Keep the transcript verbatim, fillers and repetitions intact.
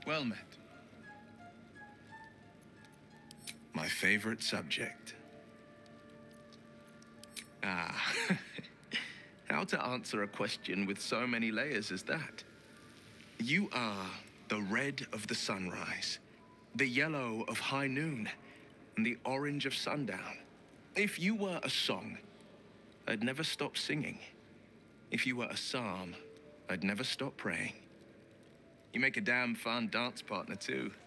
Well met. My favorite subject. Ah, how to answer a question with so many layers as that? You are the red of the sunrise, the yellow of high noon, and the orange of sundown. If you were a song, I'd never stop singing. If you were a psalm, I'd never stop praying. You make a damn fun dance partner, too.